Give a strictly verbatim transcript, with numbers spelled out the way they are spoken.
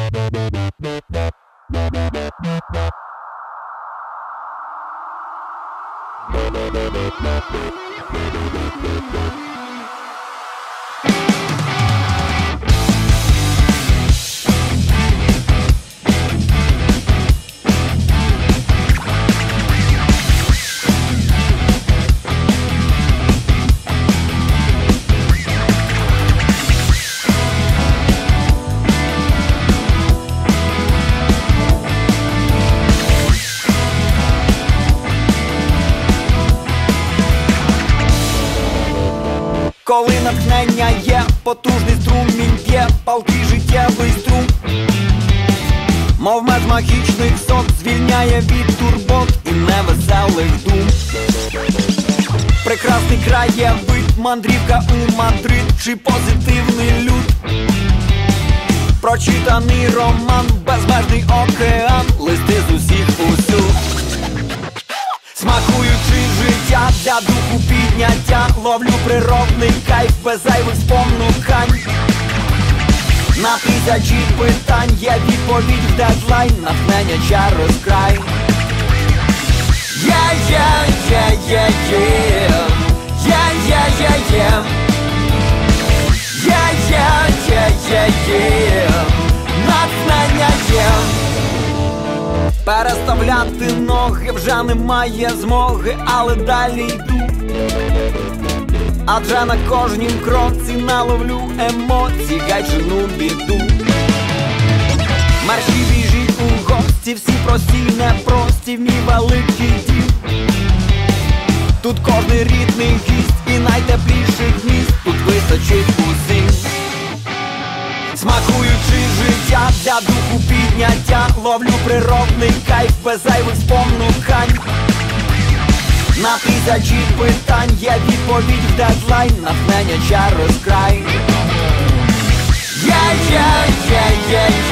Коли натхнення є, потужний струмінь п'є, палкий життєвий струм, мов мед магічних сот, звільняє від турбот і невеселих дум. Прекрасний краєвид, мандрівка у Мадрид чи позитивний люд, прочитаний роман, безмежний океан, листи з усіх усюд. Смакуючи життя для духу підняття, ловлю природний кайф без зайвих спонукань. На тисячі питань є відповідь в дедлайн, натхнення через край. Є-є-є-є-є, є-є-є-є, є-є-є-є-є, натхнення є. Переставляти ноги вже немає змоги, але далі йду, адже на кожнім кроці наловлю емоцій, гайчину біду. Марші біжіть у гості, всі прості й непрості в мій великий дім. Тут кожний рідний гість і найтепліших міст тут вистачить усім. Смакуючи життя для духу підняття, ловлю природний кайф без зайвих спонукань. На тисячі питань є відповідь в дедлайн, натхнення через край. Є-є-є-є-є.